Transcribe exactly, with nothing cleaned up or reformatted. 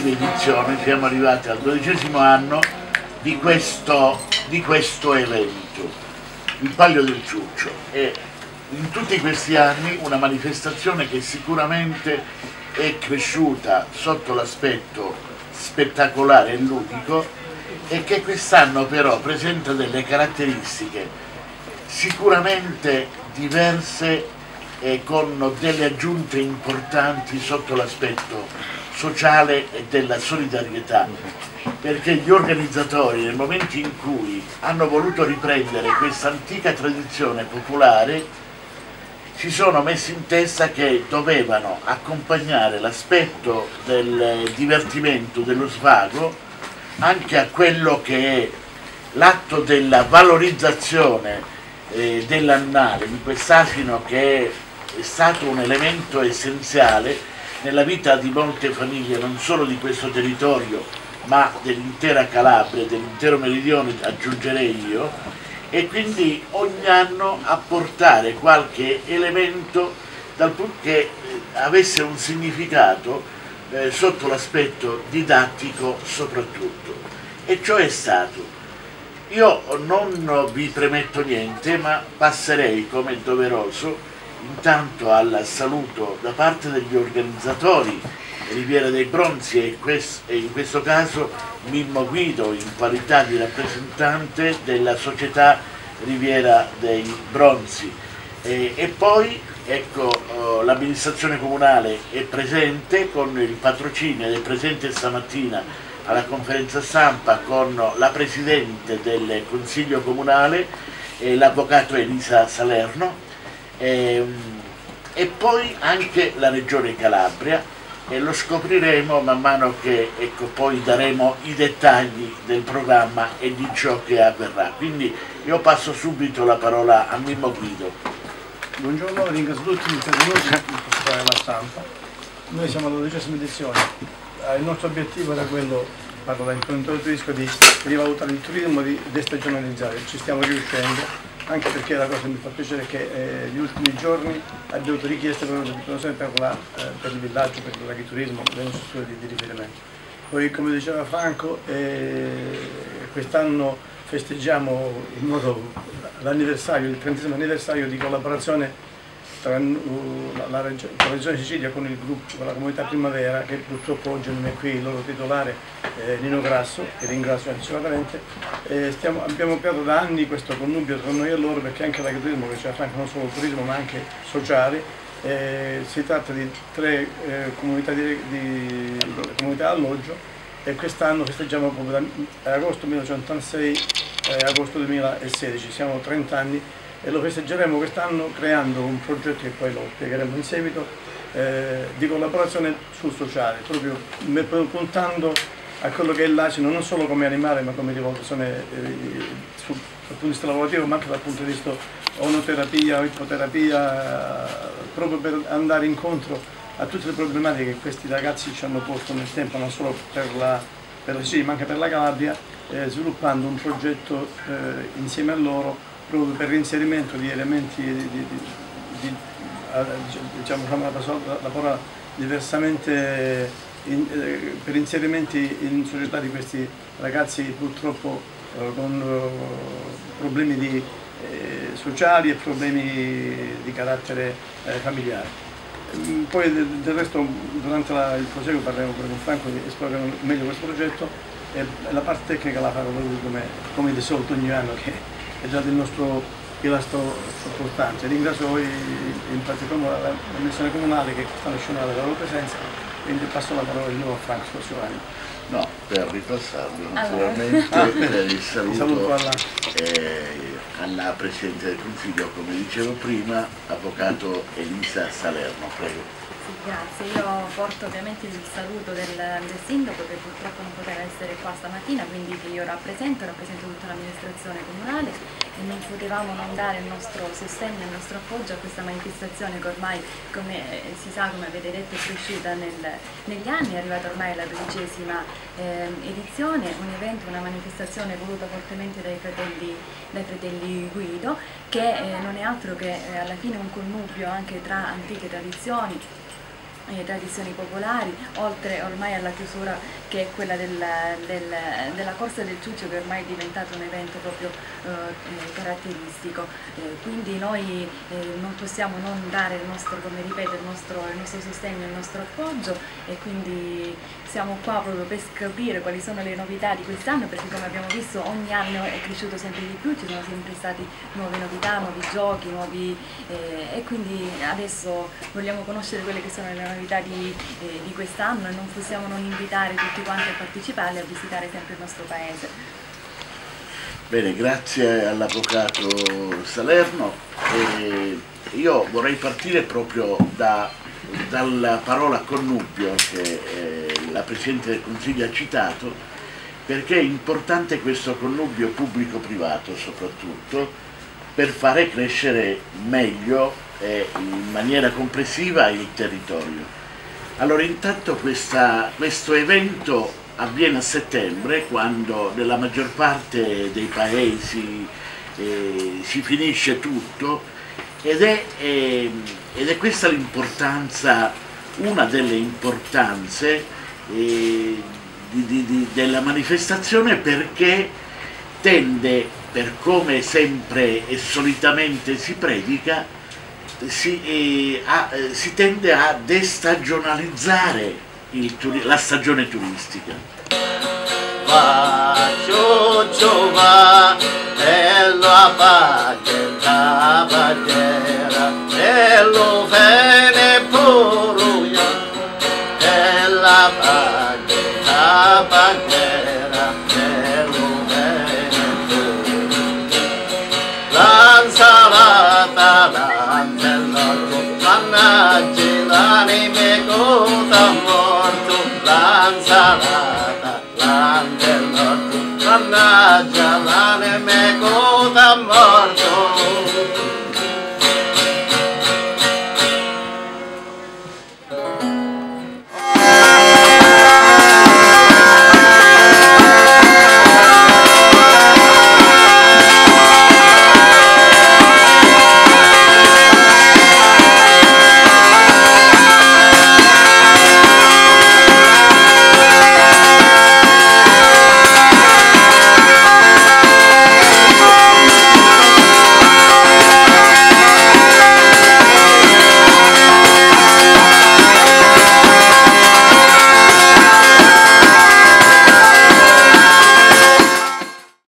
edizione, siamo arrivati al dodicesimo anno di questo, di questo evento, il Palio del Ciuccio. E in tutti questi anni una manifestazione che sicuramente è cresciuta sotto l'aspetto spettacolare e ludico e che quest'anno però presenta delle caratteristiche sicuramente diverse e con delle aggiunte importanti sotto l'aspetto sociale e della solidarietà, perché gli organizzatori nel momento in cui hanno voluto riprendere questa antica tradizione popolare si sono messi in testa che dovevano accompagnare l'aspetto del divertimento, dello svago, anche a quello che è l'atto della valorizzazione eh, dell'annale, di quest'asino che è è stato un elemento essenziale nella vita di molte famiglie, non solo di questo territorio, ma dell'intera Calabria, dell'intero meridione, aggiungerei io, e quindi ogni anno apportare qualche elemento dal punto che avesse un significato eh, sotto l'aspetto didattico soprattutto. E ciò è stato. Io non vi premetto niente, ma passerei come doveroso intanto al saluto da parte degli organizzatori Riviera dei Bronzi e, e in questo caso Mimmo Guido in qualità di rappresentante della società Riviera dei Bronzi e, e poi ecco, l'amministrazione comunale è presente con il patrocinio ed è presente stamattina alla conferenza stampa con la presidente del Consiglio Comunale e l'avvocato Elisa Salerno. E, e poi anche la Regione Calabria e lo scopriremo man mano che ecco, poi daremo i dettagli del programma e di ciò che avverrà. Quindi io passo subito la parola a Mimmo Guido. Buongiorno, ringrazio tutti gli intervenuti per la stampa. Noi siamo alla dodicesima edizione, il nostro obiettivo era quello, parlo da imprenditore turistico, di rivalutare il turismo, di destagionalizzare, ci stiamo riuscendo. Anche perché la cosa che mi fa piacere è che eh, gli ultimi giorni abbiamo avuto richieste proprio per, la, eh, per il villaggio, per l'agriturismo, le nostre strutture di, di riferimento. Poi, come diceva Franco, eh, quest'anno festeggiamo in modo l'anniversario, il trentesimo anniversario di collaborazione tra uh, la, la, Regione, la Regione Sicilia con il gruppo, con la comunità Primavera, che purtroppo oggi non è qui, il loro titolare eh, Nino Grasso, che ringrazio anticipatamente. Eh, stiamo, abbiamo creato da anni questo connubio tra noi e loro, perché anche l'agriturismo, che c'è a Franco, non solo turismo ma anche sociale, eh, si tratta di tre eh, comunità, di, di, comunità alloggio e quest'anno festeggiamo proprio da agosto millenovecentottantasei eh, agosto duemilasedici, siamo trenta anni. E lo festeggeremo quest'anno creando un progetto che poi lo spiegheremo in seguito eh, di collaborazione sul sociale, proprio puntando a quello che è l'asino non solo come animale ma come rivoluzione eh, sul, dal punto di vista lavorativo ma anche dal punto di vista onoterapia o ipoterapia, eh, proprio per andare incontro a tutte le problematiche che questi ragazzi ci hanno posto nel tempo, non solo per la, per la Sicilia ma anche per la Calabria, eh, sviluppando un progetto eh, insieme a loro proprio per l'inserimento di elementi di, di, di, di diciamo la, la parola diversamente in, eh, per inserimenti in società di questi ragazzi purtroppo eh, con eh, problemi di, eh, sociali e problemi di carattere eh, familiare. Poi del, del resto durante la, il proseguo parleremo con Franco di esplorare meglio questo progetto e la parte tecnica la farò lui come, come di solito ogni anno, che è già del nostro pilastro importante. Ringrazio voi in particolare l'amministrazione comunale che stanno scegliendo la loro presenza, quindi passo la parola di nuovo a Franco Giovanni. No, per ripassarlo naturalmente allora. Per il saluto, saluto alla... Eh, alla Presidente del Consiglio, come dicevo prima, Avvocato Elisa Salerno, prego. Grazie, io porto ovviamente il saluto del, del Sindaco che purtroppo non poteva essere qua stamattina, quindi che io rappresento, rappresento tutta l'amministrazione comunale e non potevamo non dare il nostro sostegno, il nostro appoggio a questa manifestazione che ormai, come eh, si sa, come avete detto, è cresciuta nel, negli anni, è arrivata ormai alla dodicesima eh, edizione, un evento, una manifestazione voluta fortemente dai fratelli, dai fratelli Guido, che eh, non è altro che eh, alla fine un connubio anche tra antiche tradizioni eh, tradizioni popolari, oltre ormai alla chiusura che è quella del, del, della corsa del ciuccio, che ormai è diventato un evento proprio eh, caratteristico. Eh, quindi noi eh, non possiamo non dare il nostro, come ripeto, il nostro, il nostro sostegno, il nostro appoggio, e quindi siamo qua proprio per scoprire quali sono le novità di quest'anno, perché come abbiamo visto ogni anno è cresciuto sempre di più, ci sono sempre stati nuove novità, nuovi giochi, nuovi, eh, e quindi adesso vogliamo conoscere quelle che sono le novità di, eh, di quest'anno, e non possiamo non invitare tutti quanti a partecipare e a visitare sempre il nostro paese. Bene, grazie all'avvocato Salerno. E io vorrei partire proprio da, dalla parola connubio che eh, la Presidente del Consiglio ha citato, perché è importante questo connubio pubblico-privato soprattutto per fare crescere meglio e in maniera complessiva il territorio. Allora, intanto questa, questo evento avviene a settembre, quando nella maggior parte dei paesi eh, si finisce tutto, ed è, eh, ed è questa l'importanza, una delle importanze eh, di, di, di, della manifestazione, perché tende, per come sempre e solitamente si predica, Si, eh, a, eh, si tende a destagionalizzare il turi la stagione turistica. Jalane me